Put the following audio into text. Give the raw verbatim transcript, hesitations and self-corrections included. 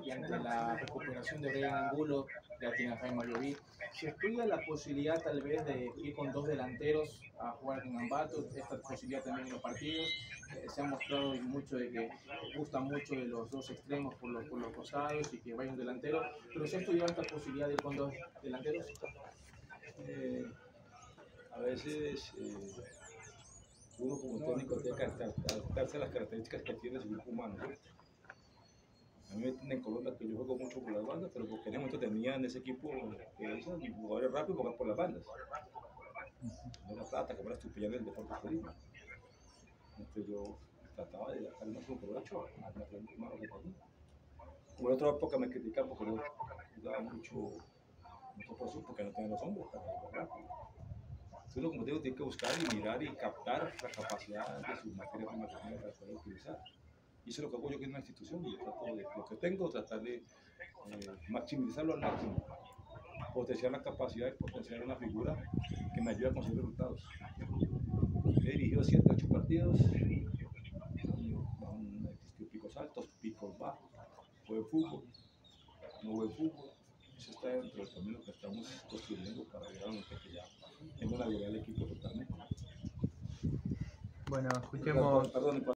y ante la recuperación de Brian Angulo, de Atina Jaime Mayoví, ¿se estudia la posibilidad tal vez de ir con dos delanteros a jugar con Ambato? Esta posibilidad también en los partidos. Eh, se ha mostrado mucho de que gusta mucho de los dos extremos por los, por los costados y que vaya un delantero, pero ¿se ha estudiado esta posibilidad de ir con dos delanteros? Eh, a veces eh, uno como técnico tiene que adaptarse a las características que tiene su grupo humano, ¿no? A mí me entienden en Colombia que yo juego mucho por las bandas, pero porque en ese momento tenía en ese equipo eh, esos jugadores rápidos jugar por las bandas. No era Plata, que era Estupiñán del Deportes Tolima. Entonces yo trataba de sacar el máximo provecho a la planta humana que tenía. Como en otra época me criticaban porque no jugaba mucho, mucho por eso, porque no tenía los hombres para jugar rápido. Entonces uno, como te digo, tiene que buscar y mirar y captar la capacidad de su materia prima que tiene para poder utilizar. Y eso es lo que hago yo aquí en una institución. Yo trato de lo que tengo, tratar de eh, maximizarlo al máximo, potenciar la capacidad y potenciar una figura que me ayude a conseguir resultados. He dirigido siete, ocho partidos, han existido picos altos, picos bajos, buen fútbol, no buen fútbol. Eso está dentro del camino que estamos construyendo para llegar a un que ya tenga una habilidad del equipo totalmente. Bueno, escuchemos. Perdón, perdón,